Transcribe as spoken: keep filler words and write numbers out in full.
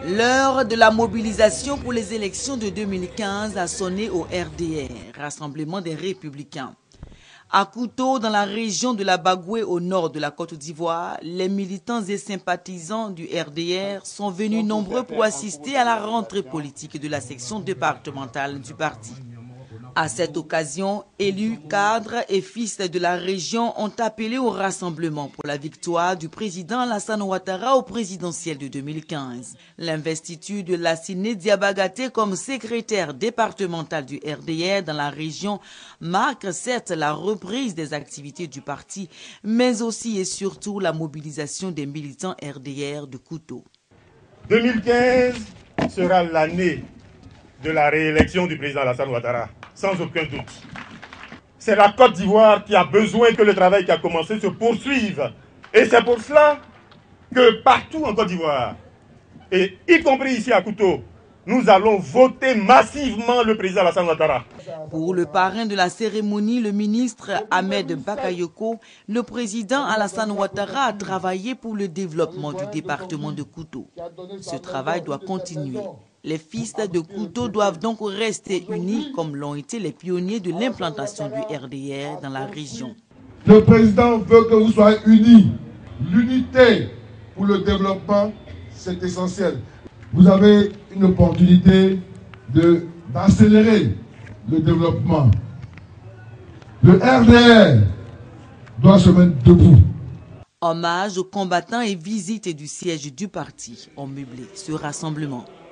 L'heure de la mobilisation pour les élections de deux mille quinze a sonné au R D R, Rassemblement des Républicains. À Kouto, dans la région de la Bagoué, au nord de la Côte d'Ivoire, les militants et sympathisants du R D R sont venus nombreux pour assister à la rentrée politique de la section départementale du parti. À cette occasion, élus, cadres et fils de la région ont appelé au rassemblement pour la victoire du président Alassane Ouattara au présidentiel de deux mille quinze. L'investiture de Lassine Diabagaté comme secrétaire départemental du R D R dans la région marque certes la reprise des activités du parti, mais aussi et surtout la mobilisation des militants R D R de Kouto. deux mille quinze sera l'année de la réélection du président Alassane Ouattara. Sans aucun doute. C'est la Côte d'Ivoire qui a besoin que le travail qui a commencé se poursuive. Et c'est pour cela que partout en Côte d'Ivoire, et y compris ici à Kouto, nous allons voter massivement le président Alassane Ouattara. Pour le parrain de la cérémonie, le ministre Ahmed Bakayoko, le président Alassane Ouattara a travaillé pour le développement du département de Kouto. Ce travail doit continuer. Les fils de Kouto doivent donc rester unis comme l'ont été les pionniers de l'implantation du R D R dans la région. Le président veut que vous soyez unis. L'unité pour le développement, c'est essentiel. Vous avez une opportunité d'accélérer le développement. Le R D R doit se mettre debout. Hommage aux combattants et visite du siège du parti ont meublé ce rassemblement.